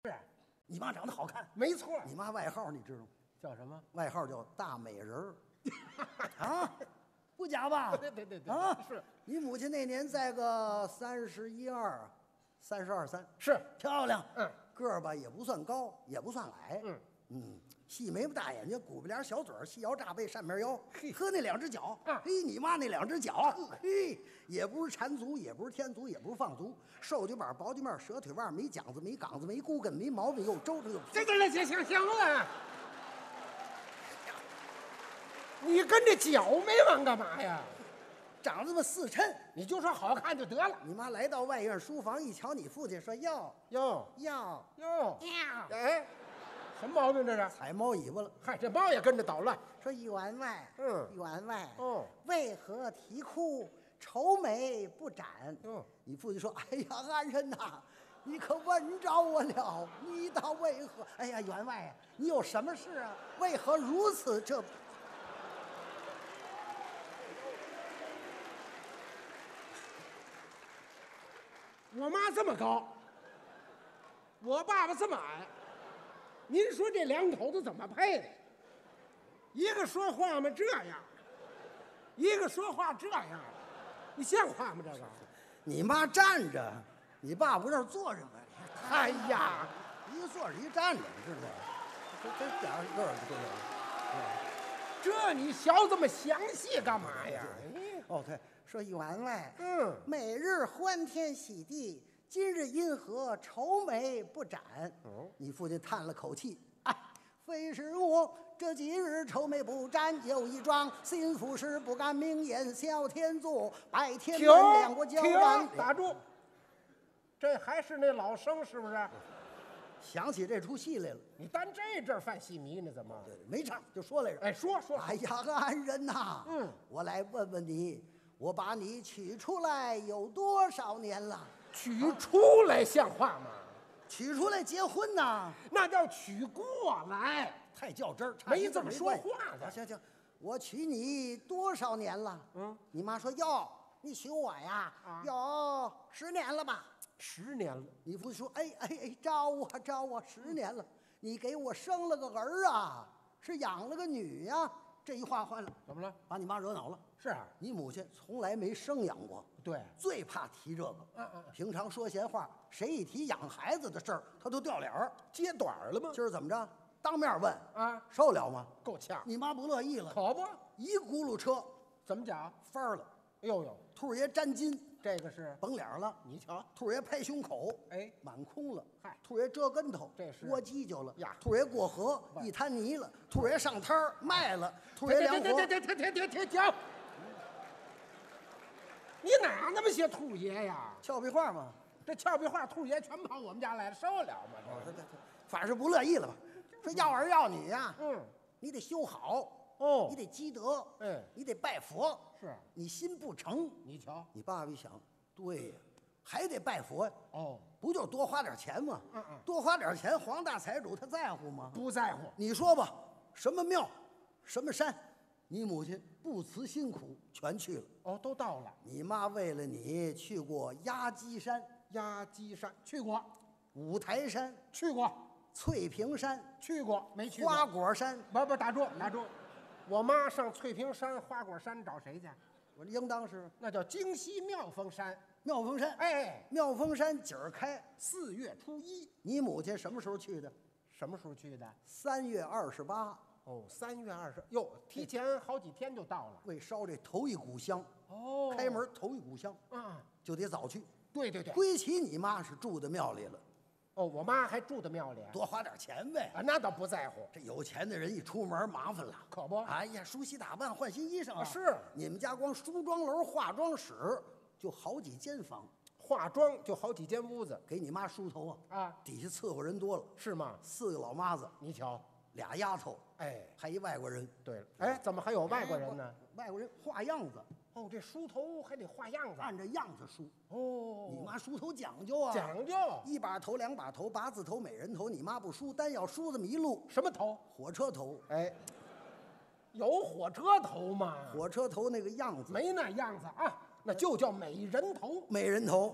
是， 你妈长得好看， 没错。 你妈外号你知道吗？ 叫什么？ 外号叫大美人儿啊，不假吧？ 对啊， 是你母亲那年在个31、2、32、3， 是， 漂亮。 嗯， 个儿吧也不算高，也不算矮。细眉毛大眼睛，鼓巴脸小嘴儿，细腰炸背扇面腰，呵那2只脚，嘿，你妈那2只脚，嘿，也不是缠足，也不是天足，也不是放足，瘦脚板薄脚面，蛇腿腕，没讲子，没杠子，没骨根，没毛病，又周着又这行了。你跟这脚没完干嘛呀？ 长这么4称， 你就说好看就得了。 你妈来到外院书房，一瞧你父亲，说哟， 哎，什么毛病这是？ 踩猫尾巴了。 嗨，这猫也跟着捣乱。 说员外，员外，为何啼哭愁眉不展？你父亲说，哎呀，安人呐，你可问着我了，你倒为何？哎呀，员外，你有什么事啊？为何如此？这。 我妈这么高，我爸爸这么矮，您说这2口子怎么配的？一个说话嘛这样，一个说话这样，你像话吗？这个， 你妈站着，你爸不这儿坐着吗？ 哎呀， 一个坐着，一个站着，是不是？这俩人个儿不对。 这你学这么详细干嘛呀？ 哦，对，说员外，每日欢天喜地，今日因何愁眉不展？你父亲叹了口气，哎，非是我这几日愁眉不展，有一桩心腹事不敢明言，小天作，白天门两国交战。 打住！这还是那老生是不是？ 想起这出戏来了。 你单这阵犯戏迷呢？怎么？ 对，没唱就说来着。 哎，说。 哎呀，安人呐，我来问问你，我把你娶出来有多少年了？ 娶出来像话吗？ 娶出来结婚呐， 那叫娶过来， 太较真儿， 没这么说话的。 行，我娶你多少年了？你妈说哟，你娶我呀，有10年了吧 ？10年了。 你父亲说，哎，招我10年了，你给我生了个儿啊，是养了个女呀。这一话坏了， 怎么了？ 把你妈惹恼了。 是啊， 你母亲从来没生养过， 对， 最怕提这个。平常说闲话，谁一提养孩子的事儿，他都掉脸儿， 揭短了吗？ 今儿怎么着？当面问啊， 受了吗？ 够呛。 你妈不乐意了， 可不， 一轱辘车， 怎么讲？ 翻了。 呦， 兔爷沾金， 这个是绷脸了。 你瞧， 兔爷拍胸口， 哎， 满空了。 嗨， 兔爷折跟头， 这是窝犄角了呀。 兔爷过河，一滩泥了。兔爷上摊儿卖了。兔爷凉活。 停！你哪那么些兔爷呀？ 俏皮话嘛， 这俏皮话，兔爷全跑我们家来了，受了吗？ 反正是不乐意了吧？说要儿要女呀，你得修好。你得积德，你得拜佛， 是你心不诚。 你瞧， 你爸爸一想，对呀，还得拜佛呀。不就是多花点钱吗？多花点钱，黄大财主他在乎吗？ 不在乎。 你说吧，什么庙，什么山，你母亲不辞辛苦全去了。 都到了。 你妈为了你去过压鸡山， 去过； 五台山去过； 翠屏山去过，没去过。 花果山不，打住。我妈上翠屏山、花果山找谁去？ 我应当是那叫京西妙峰山。 妙峰山，妙峰山今儿开 4月初1。 你母亲什么时候去的？ 什么时候去的 ？3月28。 3月20，哟，提前好几天就到了。 为烧这头一股香，开门头一股香，就得早去。 对， 归齐你妈是住在庙里了。 我妈还住在庙里， 多花点钱呗。 那倒不在乎。 这有钱的人一出门麻烦了， 可不。 哎呀，梳洗打扮，换新衣裳啊。 是， 你们家光梳妆楼、化妆室就好几间房， 化妆就好几间屋子， 给你妈梳头啊。底下伺候人多了， 是吗 ？4个老妈子， 你瞧 ，2丫头，还一外国人。 对了，怎么还有外国人呢？ 外国人画样子。 这梳头还得画样子， 按着样子梳。你妈梳头讲究啊， 讲究。 1把头、2把头、8字头、美人头，你妈不梳，单要梳这么一路。 什么头？ 火车头。 有火车头吗？ 火车头那个样子没那样子啊，那就叫美人头。 美人头。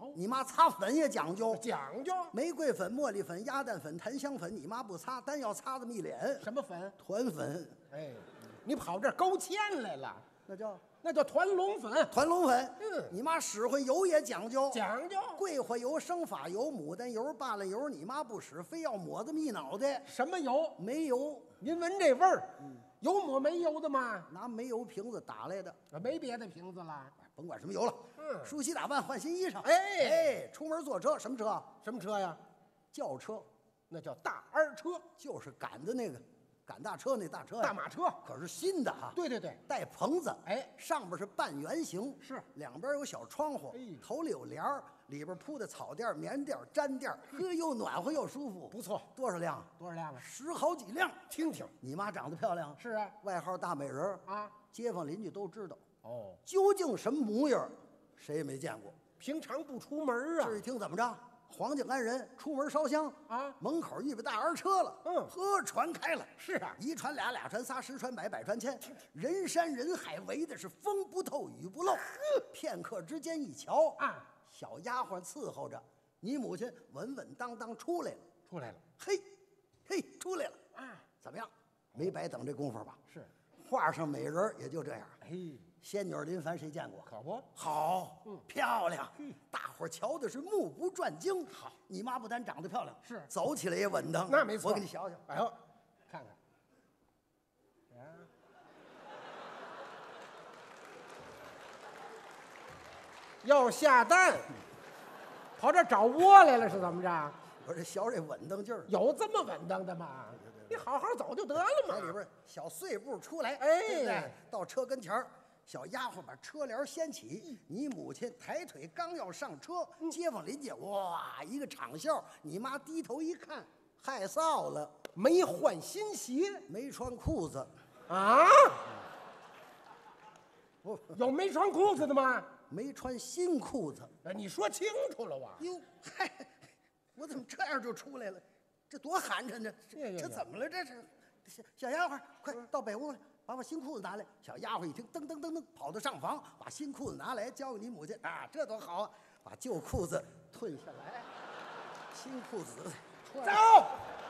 你妈擦粉也讲究， 讲究玫瑰粉、茉莉粉、鸭蛋粉、檀香粉，你妈不擦，单要擦这么一脸。 什么粉？ 团粉。 哎，你跑这儿勾芡来了？ 那叫团龙粉。 团龙粉。你妈使唤油也讲究， 讲究桂花油、生发油、牡丹油、芭乐油，你妈不使，非要抹这么一脑袋。 什么油？ 没油。 您闻这味儿，有抹没油的吗？ 拿煤油瓶子打来的， 没别的瓶子了。 甭管什么油了。梳洗打扮，换新衣裳。出门坐车，什么车？ 什么车呀？ 轿车， 那叫大儿车， 就是赶的那个。赶大车那大车呀， 大马车， 可是新的哈。 对对对， 带棚子，上边是半圆形， 是两边有小窗户，头里有帘儿，里边铺的草垫、棉垫、毡垫，又暖和又舒服， 不错。 多少辆？ 多少辆啊 ？10好几辆。 听听， 你妈长得漂亮， 是啊， 外号大美人啊， 街坊邻居都知道。 哦， 究竟什么模样，谁也没见过。 平常不出门啊。 这一听怎么着？黄景安人出门烧香啊， 门口预备大儿车了。呵，传开了。 是啊， 一传俩，俩传仨，10传百，百传千，人山人海，围的是风不透雨不漏。片刻之间一瞧啊， 小丫鬟伺候着，你母亲稳稳当当出来了。嘿，出来了啊！ 怎么样？没白等这功夫吧？ 是， 画上美人也就这样。仙女林凡谁见过？ 可不好，漂亮，大伙儿瞧的是目不转睛。好，你妈不单长得漂亮， 是走起来也稳当。 那没错， 我给你瞧瞧。 哎呦，看看，要下蛋，跑这找窝来了是怎么着？ 我这小这稳当劲儿， 有这么稳当的吗？你好好走就得了嘛。 里边小碎步出来， 对不对？到车跟前儿。小丫鬟把车帘掀起，你母亲抬腿刚要上车，街坊邻居哇一个场笑。你妈低头一看，害臊了， 没换新鞋， 没穿裤子啊？有没穿裤子的吗？ 没穿新裤子。 你说清楚了啊！ 哟，嗨，我怎么这样就出来了？这多寒碜呢！这怎么了？这是小丫鬟，快到北屋来。把新裤子拿来，小丫鬟一听，噔噔噔噔跑到上房，把新裤子拿来交给你母亲啊，这多好啊！把旧裤子褪下来，新裤子穿。 走。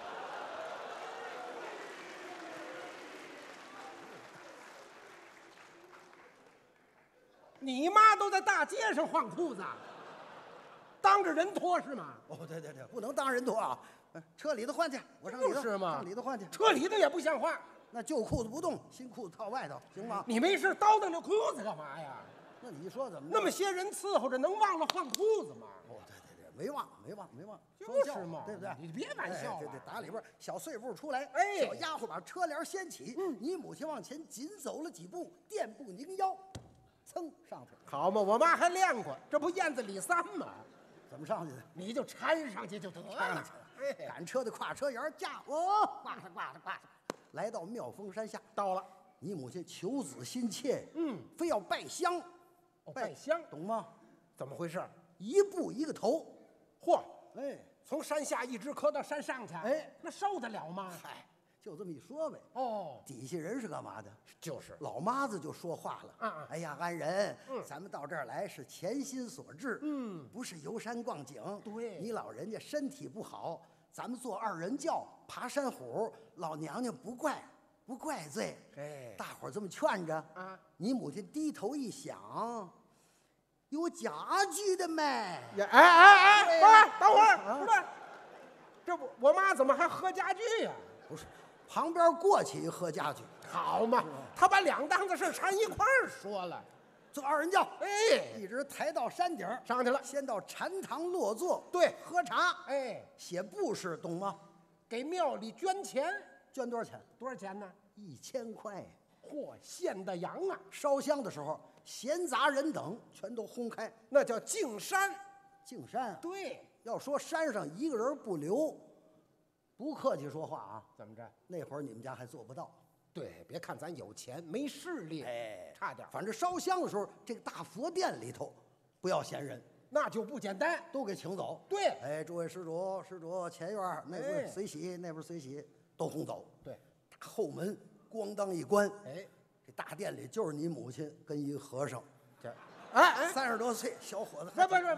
你妈都在大街上换裤子，当着人脱是吗？ 哦，对，不能当人脱啊！车里头换去，我上里头。 是吗？ 上里头换去， 车里头也不像话。 那旧裤子不动，新裤子套外头，行吗？ 你没事叨叨那裤子干嘛呀？ 那你说怎么？ 那么些人伺候着，能忘了换裤子吗？ 哦，对，没忘， 就是嘛， 对不对？ 你别玩笑。 对，打里边小碎步出来， 哎， 小丫鬟把车帘掀起，你母亲往前紧走了几步，垫步拧腰，噌上去。 好嘛，我妈还练过，这不燕子李三吗？ 怎么上去的？ 你就搀上去就得了。 赶车的跨车沿架，挂上。来到妙峰山下， 到了。 你母亲求子心切，非要拜香。 拜香， 懂吗？ 怎么回事？ 一步一个头， 嚯！从山下一直磕到山上去，那受得了吗？ 嗨，就这么一说呗。 哦， 底下人是干嘛的？ 就是老妈子就说话了。哎呀，安仁，咱们到这儿来是潜心所至，不是游山逛景。 对， 你老人家身体不好，咱们坐2人轿爬山虎，老娘娘不怪罪。大伙儿这么劝着啊，你母亲低头一想，有家具的没？ 等会儿，不是，这不我妈怎么还喝家具呀？ 不是，旁边过去一喝家具。 好嘛，他把2档子事掺一块儿说了。 坐2人轿，一直抬到山顶上去了， 先到禅堂落座， 对， 喝茶，写布施，懂吗？ 给庙里捐钱， 捐多少钱？ 多少钱呢 ？1000块。 嚯，献的羊啊！ 烧香的时候，闲杂人等全都轰开， 那叫净山。 净山， 对， 要说山上一个人不留，不客气说话啊。 怎么着？ 那会儿你们家还做不到。 对，别看咱有钱没势力，差点。 反正烧香的时候，这个大佛殿里头不要闲人， 那就不简单， 都给请走。 对， 诸位施主前院那边随喜，那边随喜，都轰走。 对， 大后门咣当一关，这大殿里就是你母亲跟一个和尚，这，30多岁小伙子， 不，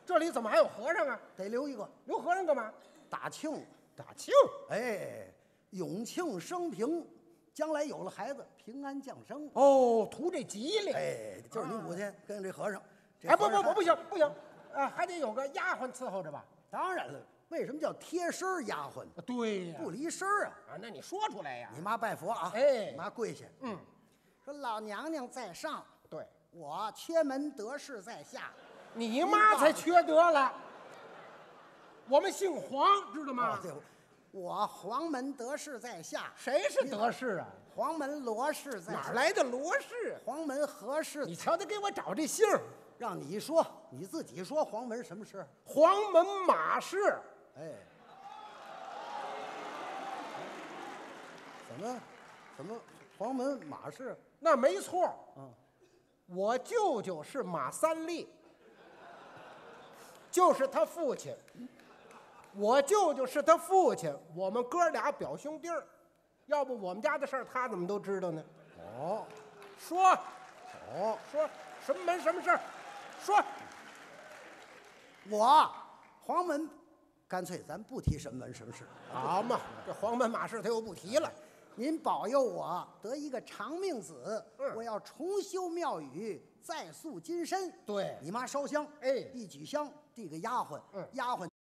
这里怎么还有和尚啊？ 得留一个， 留和尚干嘛？ 打庆。 打庆。 哎，永庆生平，将来有了孩子，平安降生。 哦，图这吉利。 哎，就是你母亲跟这和尚。 哎，不，不行不行，还得有个丫鬟伺候着吧？ 当然了，为什么叫贴身丫鬟？ 对呀， 不离身啊！ 那你说出来呀。 你妈拜佛啊， 哎， 你妈跪下，说老娘娘在上， 对， 我缺门得势在下。 你妈才缺德了。我们姓黄，知道吗？ 对，我黄门得势在下。 谁是得势啊？ 黄门罗氏在下。 哪来的罗氏？ 黄门何氏？ 你瞧他给我找这姓儿， 让你说，你自己说黄门什么氏？ 黄门马氏。 哎，怎么黄门马氏？ 那没错。我舅舅是马三立，就是他父亲。我舅舅是他父亲，我们哥俩表兄弟儿。要不我们家的事儿他怎么都知道呢？说什么门什么事儿？说， 我黄门，干脆咱不提什么门什么事。 好嘛，这黄门马氏他又不提了。 您保佑我得一个长命子，我要重修庙宇，再塑金身。 对， 你妈烧香， 哎， 一举香递给丫鬟，丫鬟